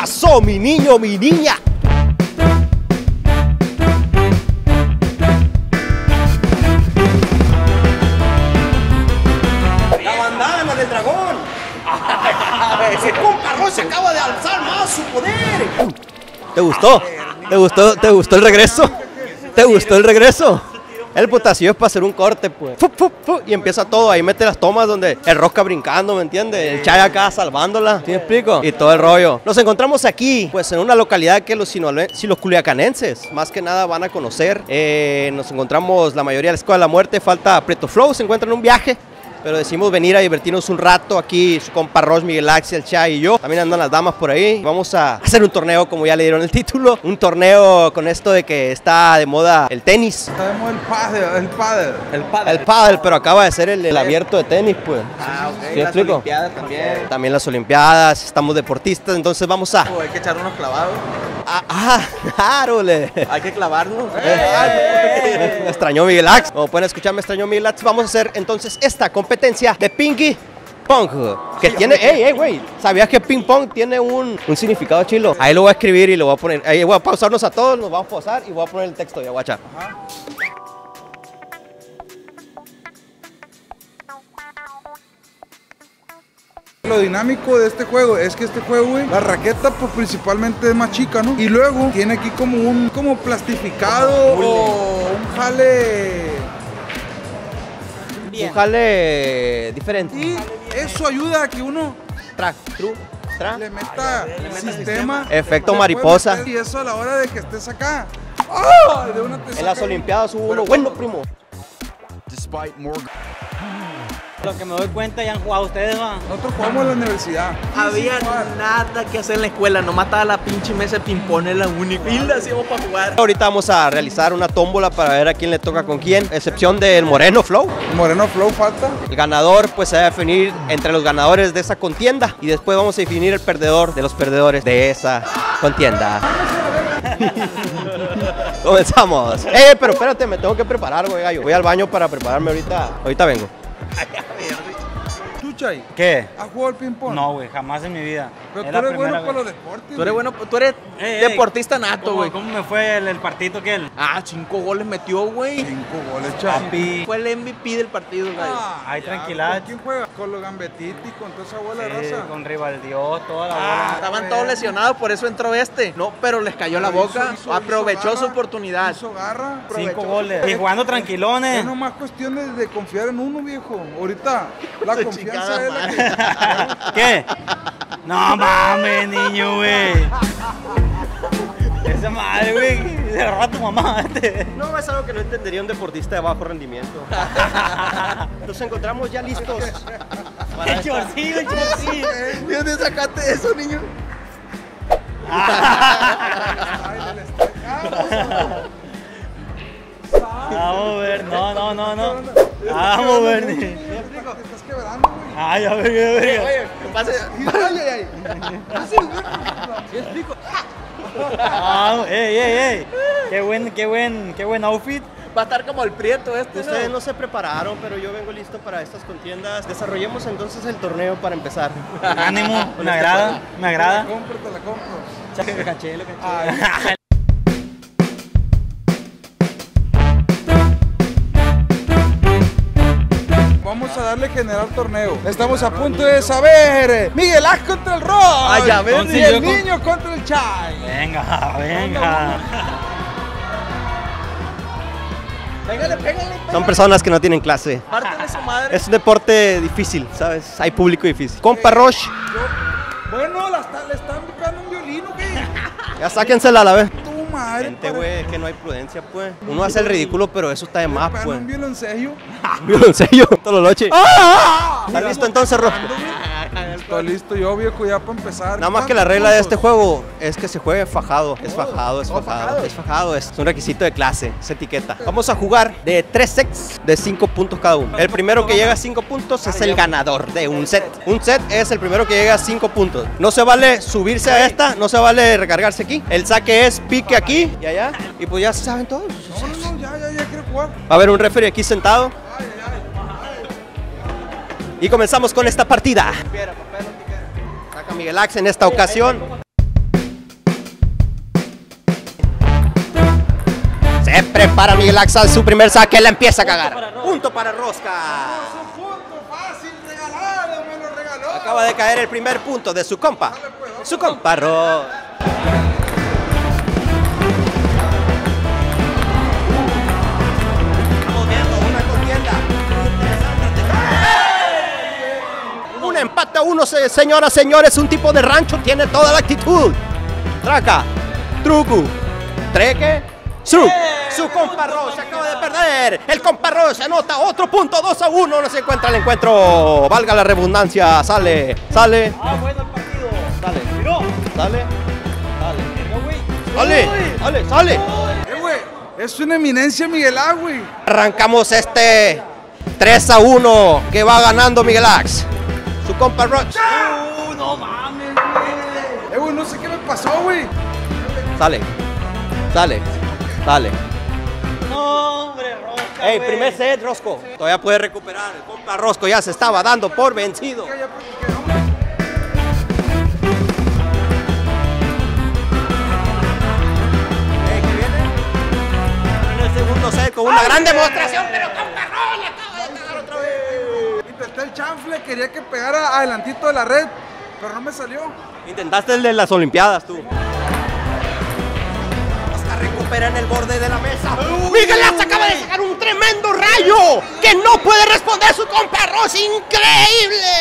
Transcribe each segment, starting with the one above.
pasó, mi niño, mi niña? La bandana del dragón. Ese compa Roche se acaba de alzar más su poder. ¿Te gustó? ¿Te gustó? ¿Te gustó el regreso? ¿Te gustó el regreso? El putasillo es para hacer un corte, pues. Y empieza todo, ahí mete las tomas donde el Rosca brincando, ¿me entiendes? El Chay acá salvándola, ¿sí me explico? Y todo el rollo. Nos encontramos aquí, pues en una localidad que los culiacanenses, más que nada, van a conocer. Nos encontramos la mayoría de la Escuela de la Muerte, falta Prieto Flow, se encuentra en un viaje. Pero decimos venir a divertirnos un rato aquí, su compa Roche, Miguel Axel, el Chay y yo. También andan las damas por ahí. Vamos a hacer un torneo, como ya le dieron el título. Un torneo con esto de que está de moda el tenis. Está de moda el pádel, pero acaba de ser el abierto de tenis, pues. Ah, ok. ¿Sí Las explico? Olimpiadas también. También las Olimpiadas, estamos deportistas, entonces vamos a... Hay que echar unos clavados. ¡Claro! Hay que clavarnos. Me extrañó Miguel Axel. Como pueden escuchar, me extrañó Miguel Axel. Vamos a hacer entonces esta competencia de ping pong. Que tiene, güey, ¿sabías que ping pong tiene un significado chilo? Ahí lo voy a escribir y lo voy a poner. Ahí voy a pausarnos a todos, nos vamos a pausar y voy a poner el texto ya, guacha. Lo dinámico de este juego es que este juego, güey, la raqueta pues principalmente es más chica, ¿no? Y luego tiene aquí como plastificado o un jale. Un jale diferente. Y eso ayuda a que uno Le le meta sistema. Efecto mariposa. Y eso a la hora de que estés acá. De una te En las saca- Olimpiadas hubo uno bueno, primo. Lo que me doy cuenta, ya han jugado ustedes, va. Nosotros jugamos en la universidad. Había nada que hacer en la escuela, nomás estaba la pinche mesa de ping-pong, es la única. Y la hacíamos para jugar. Ahorita vamos a realizar una tómbola para ver a quién le toca con quién, excepción del Moreno Flow. Moreno Flow falta. El ganador pues se va a definir entre los ganadores de esa contienda y después vamos a definir el perdedor de los perdedores de esa contienda. Comenzamos. Pero espérate, me tengo que preparar, güey, gallo. Voy al baño para prepararme ahorita. Ahorita vengo. ¿Tú, Chay? ¿Qué? ¿Has jugado al ping-pong? No, güey, jamás en mi vida. Pero Es tú la eres bueno primera para los vez. deportes. Tú eres güey. bueno, tú eres deportista nato, güey. ¿Cómo me fue el partito aquel? 5 goles metió, güey. 5 goles, Chay. Papi. Fue el MVP del partido, güey. Ay, ya, tranquilidad. ¿Con quién juega? Con los Gambetitti, con toda esa bola de Sí, raza. con Rivaldiós, toda la bola. Estaban todos lesionados, por eso entró este. No, pero les cayó la boca. Aprovechó su oportunidad. Hizo garra. 5 goles. Y jugando tranquilones. Es nomás cuestión de confiar en uno, viejo. Ahorita la Su confianza chingada es la que... ¿Qué? No mames, niño, güey. Esa madre, güey. Se roba tu mamá. No, es algo que no entendería un deportista de bajo rendimiento. Nos encontramos ya listos. El chorcillo, el chorcillo. ¿De dónde sacaste eso, niño? Vamos a ver, no. Vamos a ver. Te estás quebrando, güey. Ay, a ver. Oye, pase. Ah, ey. Qué buen outfit. Va a estar como el prieto este, Ustedes ¿no? no se prepararon, pero yo vengo listo para estas contiendas. Desarrollemos entonces el torneo para empezar. Ánimo, me agrada. Te la compro. Lo caché. Vamos a darle general torneo. Estamos a punto de saber. Miguel Ángel contra el Roy. ya ven, Y el niño contra el Chay. Venga. Pégale. Son personas que no tienen clase. Pártele su madre. Es un deporte difícil, ¿sabes? Hay público difícil. Compa Roche, Bueno, le están buscando un violín, ¿o qué? ya sáquensela a la vez. Tu madre. Gente, güey, que no hay prudencia, pues. Uno hace el ridículo, pero eso está de más, pues. Un violoncello. Violoncello, toda la noche. ¿Estás listo entonces, Roche? Está listo yo, viejo, ya para empezar. Nada más que la regla de este juego es que se juegue fajado. Es fajado. Es un requisito de clase, es etiqueta. Vamos a jugar de 3 sets de 5 puntos cada uno. El primero que llega a 5 puntos es el ganador de un set. Un set es el primero que llega a 5 puntos. No se vale subirse a esta, no se vale recargarse aquí. El saque es pique aquí y allá. Y pues ya se saben todos. No, ya quiero jugar. Va a haber un referee aquí sentado. Y comenzamos con esta partida. Saca Miguel Axel en esta ocasión. Se prepara Miguel Axel, su primer saque, la empieza a cagar. Punto para Rosca. Punto fácil, regalado, me lo regaló. Acaba de caer el primer punto de su compa. Su compa Ros. Estamos viendo una contienda interesante. Un empate a uno, señoras, señores. Un tipo de rancho tiene toda la actitud. Traca, truco, treque, su compa Ros se acaba de perder. El compa Ros anota otro punto, 2-1. No se encuentra el encuentro. Valga la redundancia. Sale. Bueno el partido. Sale. Tiró. Sale. Sale. Güey, es una eminencia Miguel A, güey. Arrancamos este 3-1 que va ganando Miguel Ax. Su compa Ros. No mames, Güey, no sé qué me pasó, güey. Sale. No, hombre, Rosca. Ey, güey. primer set, Rosco. Todavía puede recuperar. El compa Rosco ya se estaba dando por vencido. Ya practiqué, ¿no? Que viene en el segundo set con una gran demostración, pero compa Ros le acaba de cagar otra vez. Intenté el chanfle, quería que pegara adelantito de la red, pero no me salió. Intentaste el de las Olimpiadas, tú. Oscar recupera en el borde de la mesa. Miguel Ax acaba de sacar un tremendo rayo que no puede responder su compa Ros. ¡Increíble!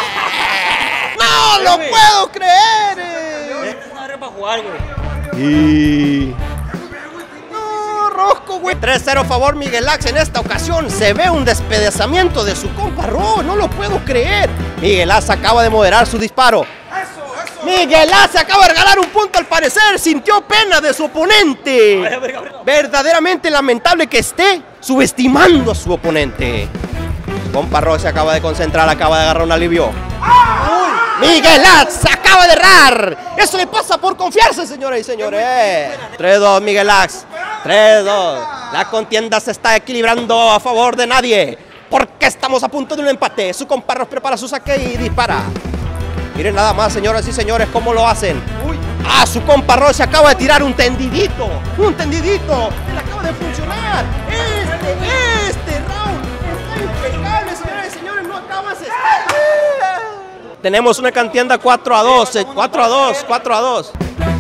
¡No lo puedo creer! Este es una para jugar, güey. Y... No, Rosco, güey. 3-0 a favor Miguel Ax en esta ocasión. Se ve un despedazamiento de su compa Ros. No lo puedo creer. Miguel Ax acaba de moderar su disparo. Miguel Ax se acaba de regalar un punto al parecer. Sintió pena de su oponente. Verdaderamente lamentable que esté subestimando a su oponente. Su compa Ros se acaba de concentrar. Acaba de agarrar un alivio. Miguel Ax se acaba de errar. Eso le pasa por confiarse, señoras y señores. 3-2 Miguel Ax. 3-2. La contienda se está equilibrando a favor de nadie. Porque estamos a punto de un empate. Su compa Ros prepara su saque y dispara. Miren nada más, señoras y señores, cómo lo hacen. Su compa Ros se acaba de tirar un tendidito. Un tendidito. Le acaba de funcionar. Este round está impecable, señoras y señores. No acabas de estar. Tenemos una contienda 4-2. 4-2.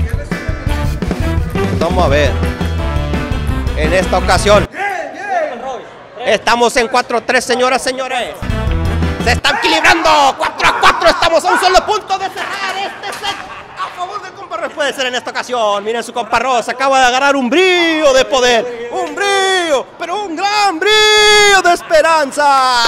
Vamos a ver. En esta ocasión. Estamos en 4-3, señoras y señores. Se están equilibrando. 4-4. Estamos a un solo punto de cerrar este set a favor del compa Ros. Puede ser en esta ocasión. Miren, su compa Ros acaba de agarrar un brillo de poder. Un brillo, pero un gran brillo de esperanza.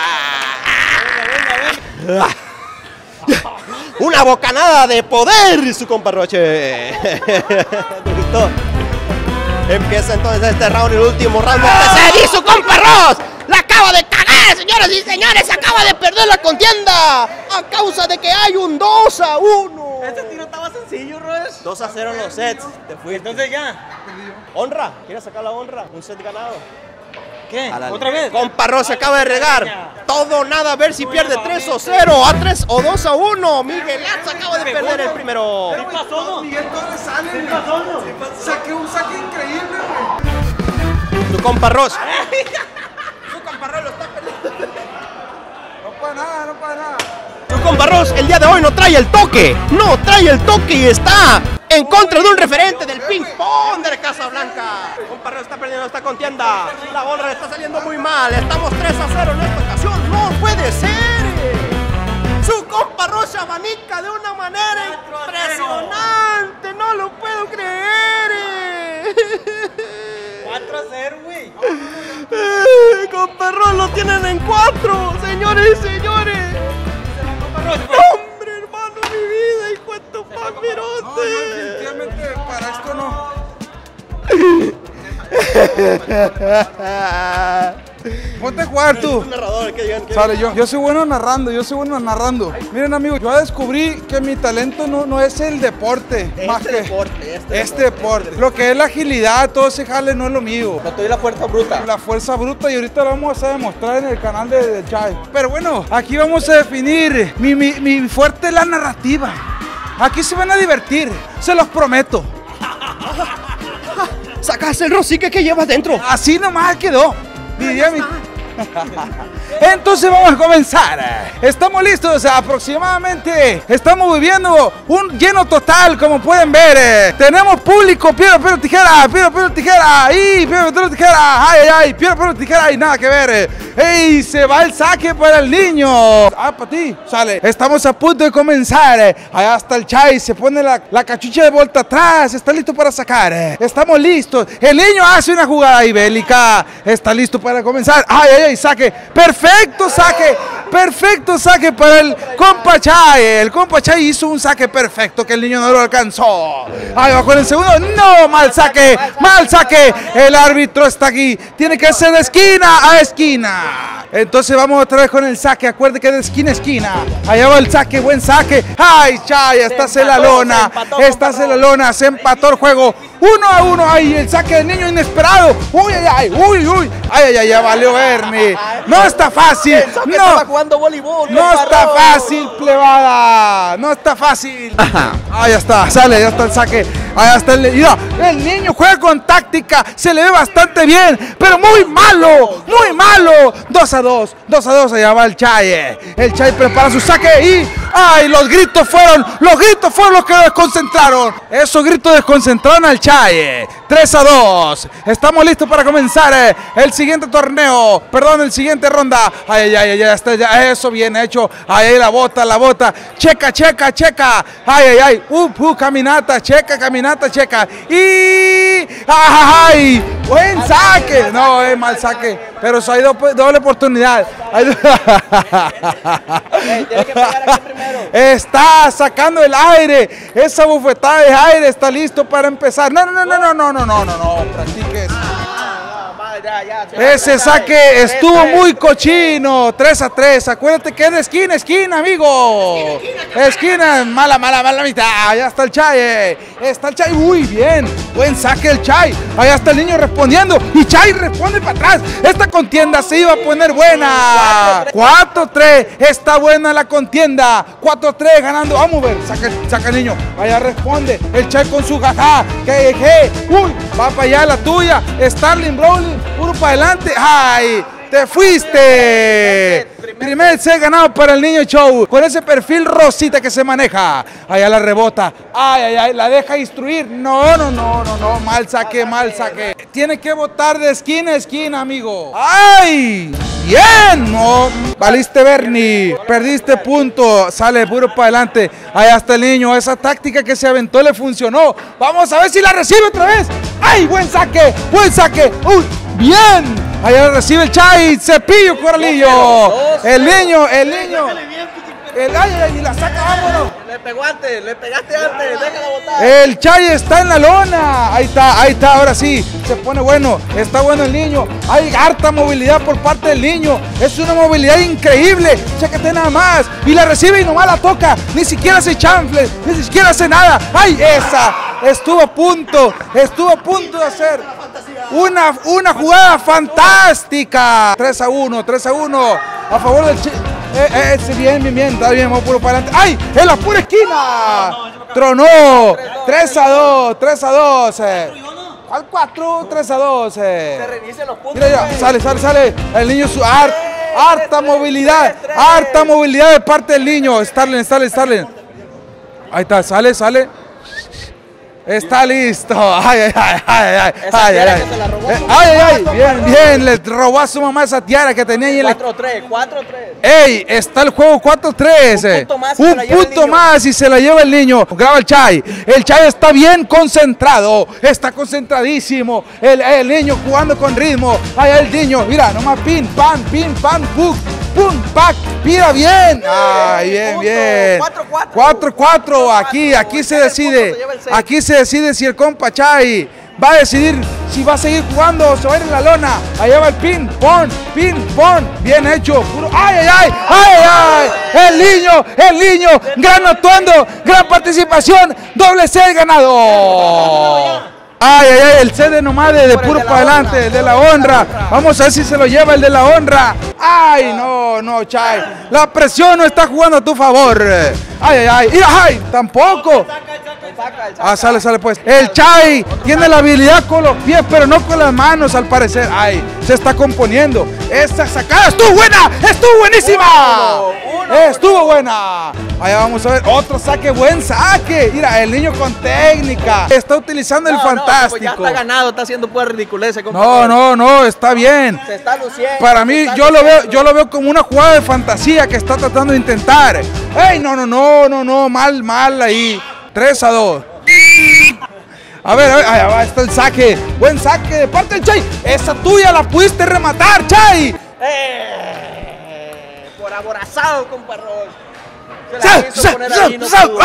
Una bocanada de poder, su compa Roche. ¿Te gustó? Empieza entonces este round, el último round de este set. Y su compa Ros la acaba de cagar, señoras y señores. Se acaba de perder la contienda a causa de que hay un 2-1. Este tiro estaba sencillo, Ros. 2-0 en los sets. Te fuiste. Entonces ya. Honra. ¿Quieres sacar la honra? Un set ganado. ¿Qué? ¿Otra vez? Compa Ros se acaba de regar. Todo nada, a ver si pierde 3-0, a 3 o 2-1. Miguel Ax acaba de perder el primero. ¿Qué pasó? Miguel, todo le sale. ¿Qué pasó? Saqué un saque increíble, güey. Tu compa Ros. Su compa Ros lo está perdiendo. No para nada. Tu compa Ros el día de hoy no trae el toque. No trae el toque y está en contra de un referente del ping pong de Casablanca. Compa Ros está perdiendo esta contienda. La honra le está saliendo muy mal. Estamos 3-0 en esta ocasión. No puede ser. Su compa Ros se abanica de una manera impresionante. No lo puedo creer. 4-0, güey. Compa Ros lo tienen en 4, señores y señores. Hombre, hermano, mi vida, hijo de tu papirote. No, definitivamente para esto no. Ponte a jugar tú. Un narrador que digan que... Sale, yo soy bueno narrando, Miren, amigos, yo descubrí que mi talento no es el deporte. Este deporte. Lo que es la agilidad, todo ese jale no es lo mío. No estoy la fuerza bruta. La fuerza bruta, y ahorita lo vamos a demostrar en el canal de Chai. Pero bueno, aquí vamos a definir mi fuerte es la narrativa. Aquí se van a divertir, se los prometo. sacas el rosique que llevas dentro. Así nomás quedó. Diría mi... Entonces vamos a comenzar. Estamos listos aproximadamente. Estamos viviendo un lleno total, como pueden ver. Tenemos público, piedra, papel, tijera, piedra, papel, tijera, y piedra, papel, tijera, ay, ay, ay, piedra, papel, tijera, y nada que ver. ¡Ey! Se va el saque para el niño. Ah, para ti, sale. Estamos a punto de comenzar. Allá está el Chay, se pone la cachucha de vuelta atrás. Está listo para sacar. Estamos listos. El niño hace una jugada ahí bélica. Está listo para comenzar. ¡Ay, ay, ay! Saque. Perfecto saque. Perfecto saque para el compa Chay. El compa Chay hizo un saque perfecto que el niño no lo alcanzó. Ahí va con el segundo. No, mal saque. Mal saque. El árbitro está aquí. Tiene que ser de esquina a esquina. Entonces vamos otra vez con el saque. Acuerde que de esquina a esquina. Allá va el saque. Buen saque. Ay, Chay. Estás en la lona. Estás en la lona. Se empató el juego. 1-1. Ay, el saque del niño inesperado. Uy, ay, ay. Uy, uy. Ay, ay, ay. Ya valió Bernie. No está fácil. No está fácil, plebada. No está fácil. Ah, ya está. Sale, ya está el saque. Allá está el niño juega con táctica. Se le ve bastante bien, pero muy malo. Muy malo. 2-2. 2-2. Allá va el Chay. El Chay prepara su saque y... ¡ay! Los gritos fueron los que lo desconcentraron. Esos gritos desconcentraron al Chay. 3-2. Estamos listos para comenzar el siguiente torneo. Perdón, el siguiente ronda. Ay, ay, ay, ya está, ya, eso bien hecho. Ay, ay, la bota. Checa. Ay, ay, ay. Caminata, checa. Y... ¡ay! Buen saque. No, es mal saque. Pero eso hay doble oportunidad. Tienes que pegar aquí primero. Está sacando el aire. Esa bufetada de aire está listo para empezar. No, practiques. Ese saque estuvo muy cochino. 3-3. Acuérdate que es de esquina a esquina, amigo. Esquina, mala mitad. Allá está el Chay. Uy, bien. Buen saque el Chay. Allá está el niño respondiendo. Y Chay responde para atrás. Esta contienda se iba a poner buena. 4-3. Está buena la contienda. 4-3 ganando. Vamos a ver. Saca el niño. Allá responde. El Chay con su jajá. Uy, va para allá la tuya. Starling Browning. Puro para adelante. ¡Ay! ¡Te fuiste! Primer set ganado para el niño Show. Con ese perfil rosita que se maneja. Allá la rebota. ¡Ay! La deja instruir. No. Mal saque. Tiene que botar de esquina a esquina, amigo. ¡Ay! ¡Bien! No. Valiste, Bernie. Perdiste punto. Sale puro para adelante. Allá está el niño. Esa táctica que se aventó le funcionó. Vamos a ver si la recibe otra vez. ¡Ay! Buen saque. ¡Uy! ¡Bien! Allá recibe el Chay, Cepillo, Corralillo. El niño. Ay, y la saca, vámonos. Le pegaste antes, déjala botar. El Chay está en la lona. Ahí está, ahora sí. Se pone bueno, está bueno el niño. Hay harta movilidad por parte del niño. Es una movilidad increíble. Chécate nada más. Y la recibe y nomás la toca. Ni siquiera hace chanfle, ni siquiera hace nada. ¡Ay, esa! Estuvo a punto de hacer una jugada fantástica. 3-1 a favor del Chay. Bien, está bien, vamos puro para adelante. ¡Ay! ¡En la pura esquina! Tronó. 3-2. Al 4, 3-2. Se reinician los puntos. Mira, sale. El niño su harta movilidad. Harta movilidad de parte del niño. Starling. Ahí está, sale. Está listo. Ay. Bien. Le robó a su mamá esa tiara que tenía ahí en la... 4-3. ¡Ey! Está el juego 4-3. Un punto más y se la lleva el niño. Graba el Chay. El Chay está bien concentrado. Está concentradísimo. El niño jugando con ritmo. Allá el niño. Mira, nomás pin, pan, pum, pack. Mira bien. Ay, bien. 4-4. Aquí se decide. Aquí se decide si el compa Chay va a decidir si va a seguir jugando o se va a ir en la lona. Allá va el pin, pon. Bien hecho. ¡Ay! El niño. Gran actuando. Gran participación. Doble set ganado. Ay, el CD nomás de puro para adelante, de la honra. Vamos a ver si se lo lleva el de la honra. Ay, no, Chay. La presión no está jugando a tu favor. Ay, tampoco. Ah, sale pues. El Chay tiene la habilidad con los pies, pero no con las manos, al parecer. Ay, se está componiendo. Esa sacada estuvo buena, estuvo buenísima. Estuvo buena. Allá vamos a ver otro saque, buen saque. Mira, el niño con técnica. Está utilizando el fantástico. Ya está ganado, está haciendo pura ridiculez. No, está bien. Se está luciendo. Para mí, yo lo veo como una jugada de fantasía que está tratando de intentar. ¡Ey, no! Mal ahí. 3-2. A ver, allá va, está el saque. Buen saque de parte del Chay. Esa tuya la pudiste rematar, Chay. Por aborazado, compa Ross. Se la quiso poner ahí, no pudo.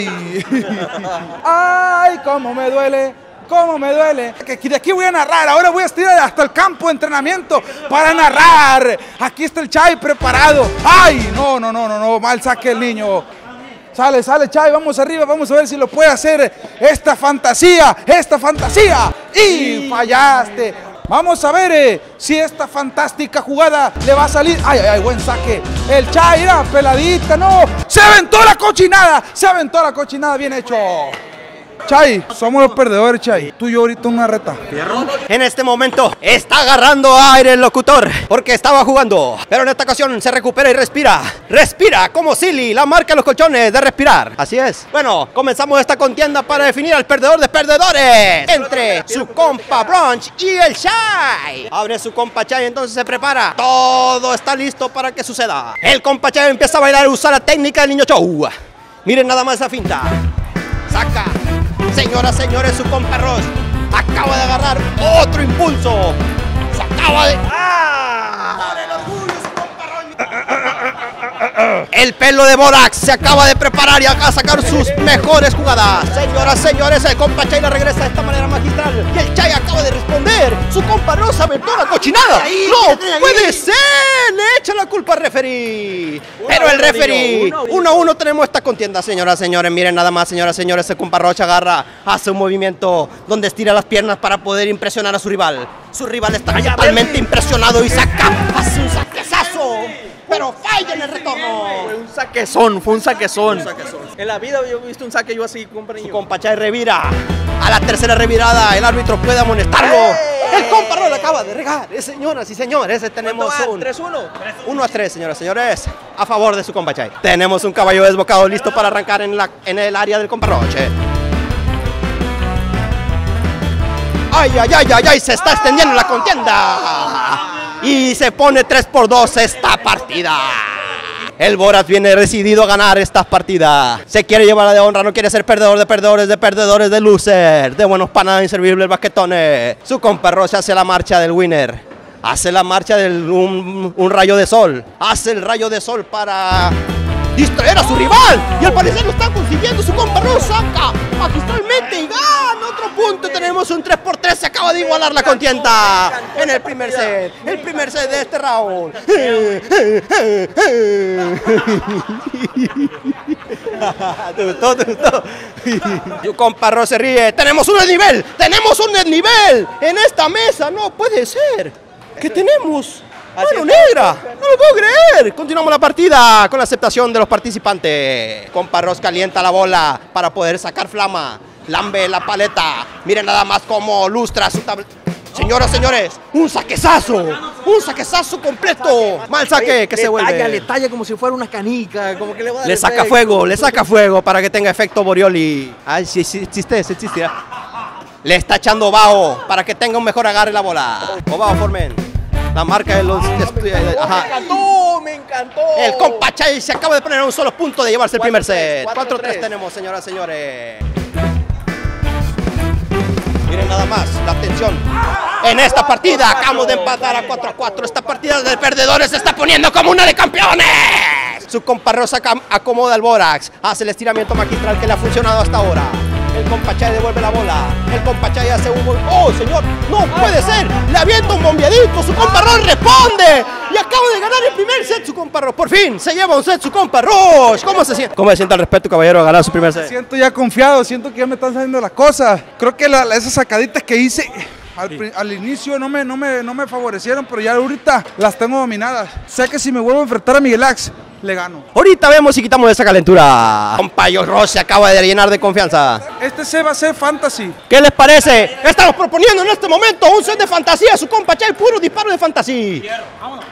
Ay, cómo me duele. Que de aquí voy a narrar. Ahora voy a estirar hasta el campo de entrenamiento para narrar. Aquí está el Chay preparado. Ay, no. Mal saque el niño. Sale Chay, vamos arriba, vamos a ver si lo puede hacer esta fantasía. Y fallaste. Vamos a ver si esta fantástica jugada le va a salir. Ay, buen saque. El Chay, era peladita, no. Se aventó la cochinada, bien hecho. Chay, somos los perdedores, Chay. Tú y yo ahorita una reta. En este momento está agarrando aire el locutor porque estaba jugando, pero en esta ocasión se recupera y respira. Respira como Silly, la marca de los colchones de respirar. Así es. Bueno, comenzamos esta contienda para definir al perdedor de perdedores entre su compa Brunch y el Chay. Abre su compa Chay, entonces se prepara. Todo está listo para que suceda. El compa Chay empieza a bailar y usar la técnica del niño show. Miren nada más esa finta. Saca. Señoras, señores, su compa Ross acaba de agarrar otro impulso. Se acaba de... ¡Ah! ¡Por el orgullo, su compa Ross! El pelo de Borax se acaba de preparar y acaba de sacar sus mejores jugadas. Señoras, señores, el compa Chay la regresa de esta manera magistral. Y el Chay acaba de responder. Su compa Ross aventó la cochinada. ¡No puede ser! Le echa la culpa al referee. Pero el referee, 1-1 tenemos esta contienda, señoras, señores. Miren nada más, señoras, señores, el compa Rocha agarra, hace un movimiento donde estira las piernas para poder impresionar a su rival. Su rival está totalmente impresionado y hace un saquezazo. Pero falla en el retorno. Fue un saquezón. En la vida yo he visto un saque yo así, compa niño. Su compa Chay revira. A la tercera revirada, el árbitro puede amonestarlo. El compa Roll acaba de regar. Señoras y señores, tenemos un 3-1. 1-3, señoras y señores, a favor de su compa Chay. Tenemos un caballo desbocado listo para arrancar en el área del compa Roche. Ay, se está extendiendo la contienda. Y se pone 3-2 esta partida. El Boras viene decidido a ganar esta partida. Se quiere llevar la de honra, no quiere ser perdedor de perdedores, de loser, de buenos panas inservibles basquetones. Su compa Roche hace la marcha del winner. Hace la marcha del un rayo de sol. Hace el rayo de sol para distraer a su rival. Y al parecer lo está consiguiendo. Su compa Roche saca magistralmente y gana otro punto. Tenemos un 3-3. Se acaba de igualar la contienda en el primer set. El primer set de este round. ¿Te gustó? Su compa Roche se ríe. Tenemos un desnivel. En esta mesa. No puede ser. ¿Qué tenemos? Mano negra, no lo puedo creer. Continuamos la partida con la aceptación de los participantes. Compa Ross calienta la bola para poder sacar flama. Lambe la paleta. Miren nada más cómo lustra su tabla. Señoras, señores, un saquezazo completo. Mal saque que se vuelve. Le talla como si fuera una canica, como que le va a dar le saca fuego para que tenga efecto Borioli. Ay, sí existe. Le está echando bajo para que tenga un mejor agarre la bola. O bajo formen. La marca de los... Ajá. Me encantó. El compa Chay se acaba de poner a un solo punto de llevarse el primer set. 4-3 tenemos, señoras, señores. Miren nada más la tensión. En esta partida acabamos de empatar a 4-4. Esta partida de perdedores se está poniendo como una de campeones. Su compa Rosa acomoda el Borax. Hace el estiramiento magistral que le ha funcionado hasta ahora. El compa Chay devuelve la bola. El compa Chay hace un... ¡Oh, señor! ¡No puede ser! Le avienta un bombeadito. Su compa Roche responde. Y acaba de ganar el primer set su compa Roche. Por fin se lleva un set su compa Roche. ¿Cómo se siente? ¿Cómo se siente al respecto, caballero, a ganar su primer set? Me siento ya confiado. Siento que ya me están saliendo las cosas. Creo que esas sacaditas que hice... Al inicio no me favorecieron, pero ya ahorita las tengo dominadas. Sé que si me vuelvo a enfrentar a Miguel Ax, le gano. Ahorita vemos si quitamos esa calentura. Compa Ross se acaba de llenar de confianza. Este se va a ser fantasy. ¿Qué les parece? Estamos proponiendo en este momento un set de fantasía. Su compa Chay, puro disparo de fantasía.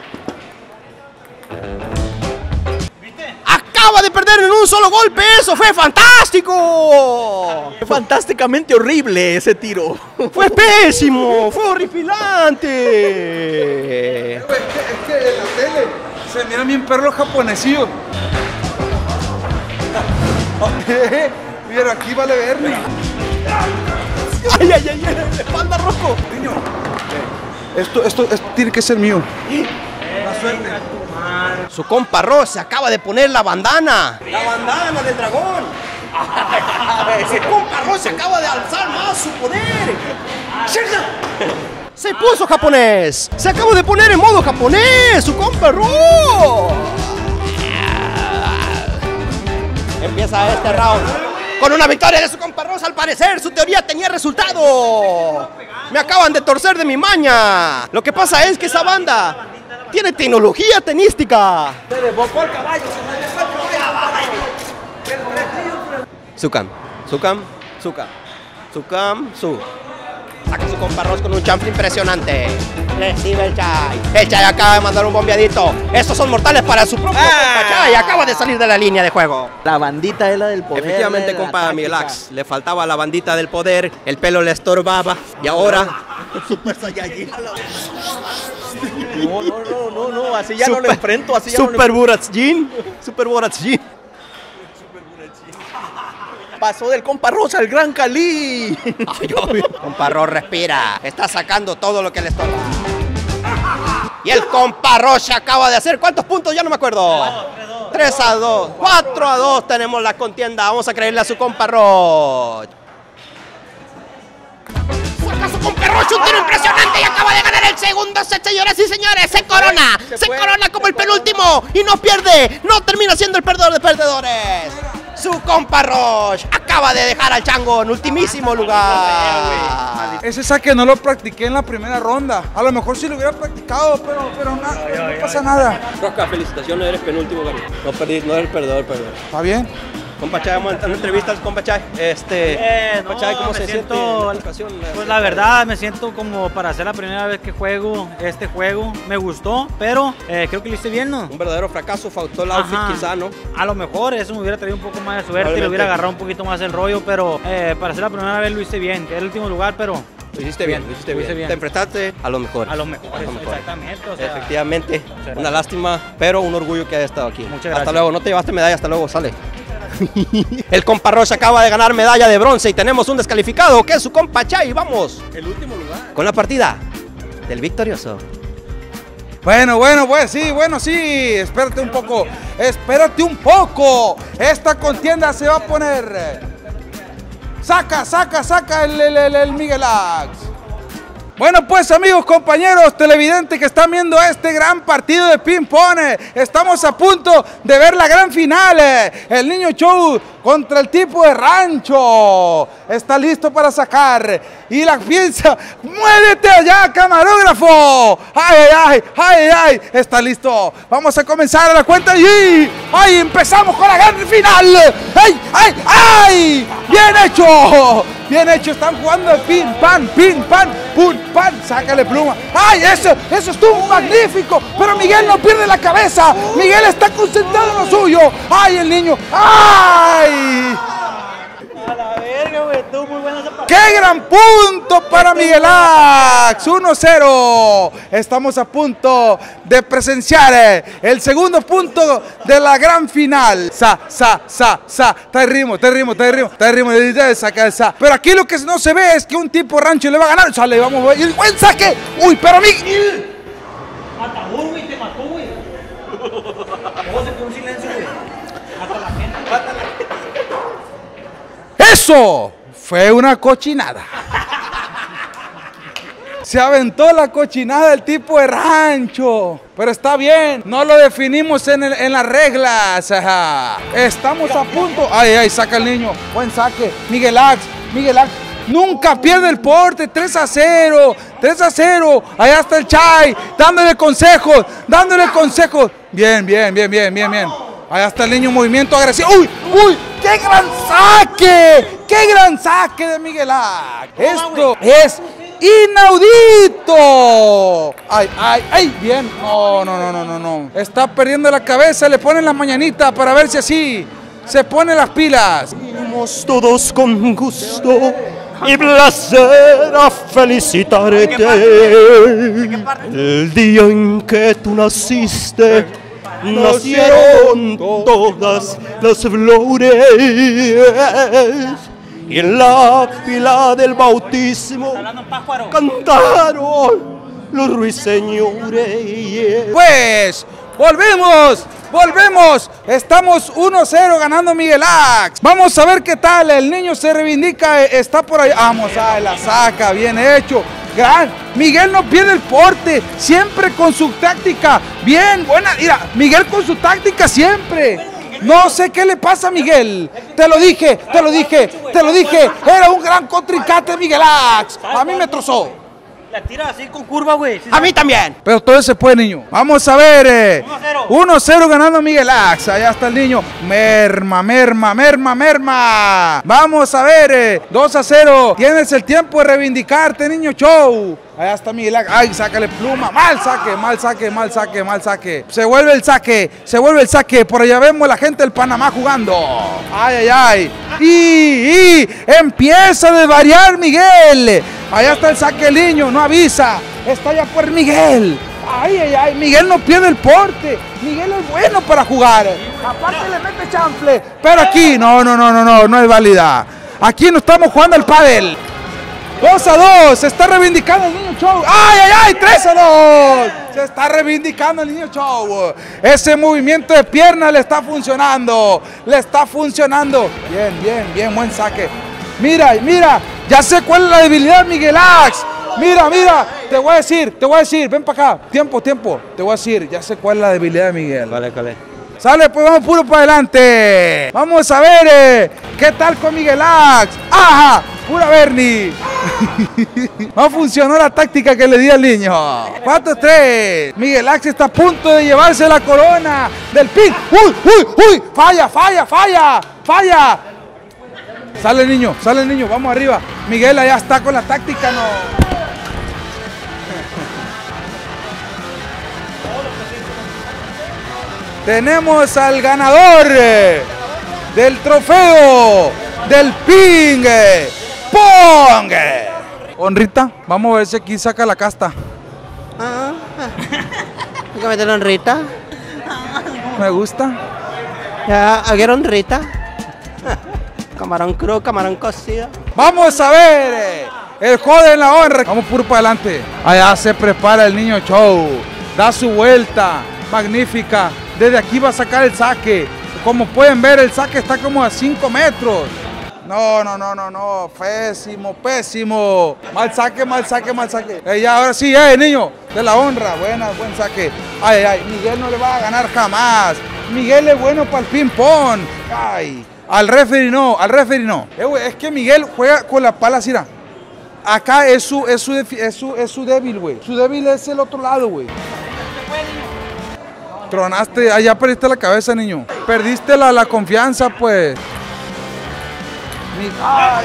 Acaba de perder en un solo golpe. Eso fue fantástico. Fue fantásticamente horrible ese tiro. Fue pésimo. Fue horripilante. Es que en la tele se miran bien perros japonesillos. Mira, aquí vale verme. Ay, ay, ay, ay, espalda, Rocco. Niño, esto tiene que ser mío. La suerte. Su compa Ross se acaba de poner la bandana. La bandana del dragón. Su compa Ross se acaba de alzar más su poder. Se puso japonés. Se acaba de poner en modo japonés. Su compa Ross. Empieza este round con una victoria de su compa Ross. Al parecer su teoría tenía resultado. Me acaban de torcer de mi maña. Lo que pasa es que esa banda tiene tecnología tenística. Se desbocó el caballo, Saca su compa Ross con un chanfle impresionante. Recibe el Chay. El Chay acaba de mandar un bombeadito. Estos son mortales para su propio compa Chay. Acaba de salir de la línea de juego. La bandita es la del poder. Efectivamente, compa Miguel Ax, le faltaba la bandita del poder, el pelo le estorbaba y ahora Super Saiyajin. No, así ya no lo enfrento, así ya Super Buratsjin. Super Buratsjin. Pasó del compa Ross al Gran Cali. Compa Ross respira, está sacando todo lo que le estorba. Y el compa Ross se acaba de hacer, ¿cuántos puntos? Ya no me acuerdo. 3-2, 4-2 tenemos la contienda. Vamos a creerle a su compa Ross. Saca su compa Ross un tiro impresionante y acaba de ganar el segundo set, señoras y señores. Se corona como el penúltimo y no pierde, no termina siendo el perdedor de perdedores. Su compa Ross acaba de dejar al chango en ultimísimo lugar. Ese saque no lo practiqué en la primera ronda. A lo mejor sí lo hubiera practicado, pero no pasa nada. Rosca, felicitaciones, eres penúltimo, Gary. No perdí, no eres perdedor. ¿Está bien? Compa Chay, vamos a una entrevista al compa Chay. Compa Chay, ¿cómo se siente en esta ocasión? Pues la verdad me siento como para ser la primera vez que juego este juego. Me gustó, pero creo que lo hice bien, ¿no? Un verdadero fracaso, faltó el outfit quizá, ¿no? A lo mejor eso me hubiera traído un poco más de suerte y le hubiera agarrado un poquito más el rollo, pero para ser la primera vez lo hice bien. Quedé en el último lugar, pero... Lo hiciste bien. Te enfrentaste a los mejores. A los mejores, exactamente. O sea, efectivamente, una lástima, pero un orgullo que haya estado aquí. Muchas gracias. Hasta luego, no te llevaste medalla, hasta luego, sale. El compa Ross acaba de ganar medalla de bronce y tenemos un descalificado que es su compa Chay. Vamos. El último lugar. Con la partida del victorioso. Bueno, sí. Espérate un poco. Esta contienda se va a poner. Saca el Miguel Ax. Bueno, pues amigos, compañeros televidentes que están viendo este gran partido de ping-pong, estamos a punto de ver la gran final. El Niño Show contra el tipo de rancho. Está listo para sacar. Y la piensa, muévete allá, camarógrafo. Ay, está listo. Vamos a comenzar a la cuenta y empezamos con la gran final. ¡Ay! Bien hecho, están jugando el ping, pan, pum, pan, sácale pluma. ¡Ay, eso estuvo magnífico! Pero Miguel no pierde la cabeza. Miguel está concentrado en lo suyo. ¡Ay, el niño! ¡Ay! a la verga, güey, estuvo muy buena esa partida. ¡Qué gran punto para Miguel Ax! 1-0. Estamos a punto de presenciar el segundo punto de la gran final. Está el ritmo. Pero aquí lo que no se ve es que un tipo rancho le va a ganar. Sale, vamos a ver. ¡El buen saque! ¡Uy, pero Miguel! Matador, güey, te mató, güey. ¿Cómo se quedó un silencio, güey? Hasta la gente. ¡Eso! Fue una cochinada. Se aventó la cochinada del tipo de rancho. Pero está bien, no lo definimos en las reglas. Ajá. Estamos a punto. Ay, saca el niño. Buen saque. Miguel Ax. Nunca pierde el porte. 3-0. Allá está el Chay. Dándole consejos. Bien, bien, bien, bien, bien, bien. Allá está el niño, movimiento agresivo. ¡Uy! ¡Uy! ¡Qué gran saque! ¡Qué gran saque de Miguel Ángel! Esto es inaudito. ¡Ay, ay, ay! Bien. No, no, no, no, no, no. Está perdiendo la cabeza, le ponen la mañanita para ver si así se pone las pilas. Venimos todos con gusto y placer a felicitarte. El día en que tú naciste, nacieron todas las flores. Y en la fila del bautismo cantaron los ruiseñores. Pues, volvemos. Volvemos, estamos 1-0 ganando Miguel Ángel. Vamos a ver qué tal, el niño se reivindica, está por ahí. Vamos a la saca, bien hecho. Gran, Miguel no pierde el porte, siempre con su táctica. Bien, buena, mira, Miguel con su táctica siempre. No sé qué le pasa a Miguel. Te lo dije, te lo dije, te lo dije. Era un gran contrincante Miguel Ángel. A mí me trozó. La tira así con curva, güey. A mí también. Pero todo se puede, niño. Vamos a ver. 1-0 ganando Miguel Ángel. Allá está el niño. Merma, merma, merma, merma. Vamos a ver. 2-0. Tienes el tiempo de reivindicarte, niño show. Allá está Miguel Ángel. Ay, sácale pluma. Mal saque, mal saque, mal saque, mal saque. Se vuelve el saque. Se vuelve el saque. Por allá vemos la gente del Panamá jugando. Ay, ay, ay. Y empieza a desvariar Miguel. Allá está el saque el niño. No avisa. Está allá por Miguel. Ay, ay, ay. Miguel no pierde el porte. Miguel es bueno para jugar. Aparte le mete chanfle. Pero aquí no es válida. Aquí no estamos jugando al pádel. 2-2, se está reivindicando el niño show. ¡Ay, ay, ay! 3-2. Se está reivindicando el niño show. Ese movimiento de pierna le está funcionando. Le está funcionando. Bien, bien, bien, buen saque. Mira, mira, ya sé cuál es la debilidad de Miguel Ángel. Mira, mira, te voy a decir, ven para acá. Tiempo, tiempo. Te voy a decir, ya sé cuál es la debilidad de Miguel. Vale. Sale, pues vamos puro para adelante. Vamos a ver qué tal con Miguel Ángel. ¡Ajá! Pura Bernie. No funcionó la táctica que le di al niño. 4-3. Miguel Ángel está a punto de llevarse la corona del pin. ¡Uy, uy, uy! ¡Falla, falla, falla! ¡Falla! Sale el niño, vamos arriba. Miguel allá está con la táctica, no. Tenemos al ganador del trofeo del ping pong. Honrita, vamos a ver si aquí saca la casta. Hay que meterlo en Rita. Me gusta. Ya, ¿aguieron Rita? Camarón crudo, camarón cocido. Vamos a ver el juego de la honra. Vamos puro para adelante. Allá se prepara el niño show. Da su vuelta. Magnífica. Desde aquí va a sacar el saque. Como pueden ver, el saque está como a 5 metros. No. Pésimo, pésimo. Mal saque, mal saque, mal saque. Ya, ahora sí, niño. De la honra. Buen saque. Ay, ay. Miguel no le va a ganar jamás. Miguel es bueno para el ping-pong. Ay. Al referee no. Es que Miguel juega con la pala así. Acá es su débil, güey. Su débil es el otro lado, güey. Tronaste, allá perdiste la cabeza, niño. Perdiste la confianza, pues. ¡Ay!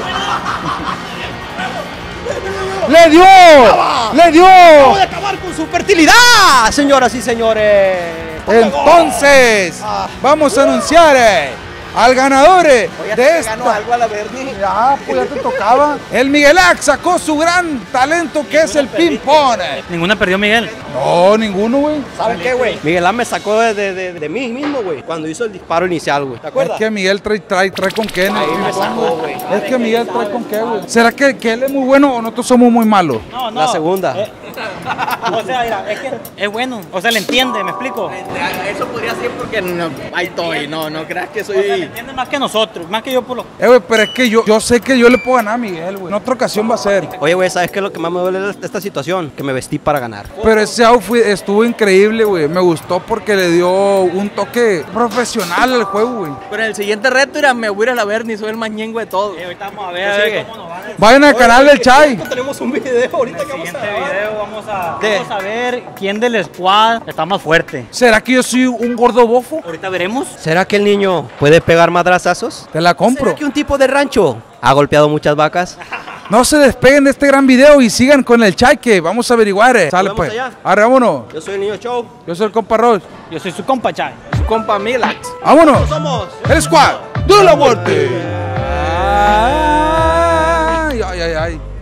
¡Le dio! Acabo de acabar con su fertilidad, señoras y señores. Entonces, vamos a anunciar al ganador de esta. Ganó algo a la Bernie. Ya, pues ya te tocaba. El Miguel Ángel sacó su gran talento que es el ping-pong. Ninguna perdió Miguel. No, ninguno, güey. ¿Saben qué, güey? Miguel Ángel me sacó de mí mismo, güey, cuando hizo el disparo inicial, güey. ¿Te acuerdas? Es que Miguel trae con qué en el Ahí me ping-pong, sacó, güey. Es que Miguel trae con qué, güey. ¿Será que él es muy bueno o nosotros somos muy malos? No. La segunda. O sea, mira, es que es bueno. O sea, le entiende, ¿me explico? Eso podría ser porque ahí estoy, no creas que O sea, le soy... entiende más que nosotros, más que yo por los... Güey, pero es que yo sé que yo le puedo ganar a Miguel, güey. En otra ocasión va a ser. Oye, güey, ¿sabes qué es lo que más me duele de esta situación? Que me vestí para ganar. Pero ese outfit estuvo increíble, güey. Me gustó porque le dio un toque profesional al juego, güey. Pero en el siguiente reto, me voy a ir a la Bernie, soy el más ñengo de todos. Ahorita vamos a ver cómo nos va. Vayan al canal del Chay. Tenemos un video ahorita que vamos a Siguiente grabar. video vamos a ver quién del squad está más fuerte. ¿Será que yo soy un gordo bofo? Ahorita veremos. ¿Será que el niño puede pegar madrazazos? Te la compro. ¿Será que un tipo de rancho ha golpeado muchas vacas? No se despeguen de este gran video y sigan con el Chay que vamos a averiguar. Sale vamos pues. allá. Arre, vámonos. Yo soy el niño Show. Yo soy el compa Ross. Yo soy su compa Chay. Su compa Milax. Vámonos. Somos. El squad de la muerte. Ay, ay, ay.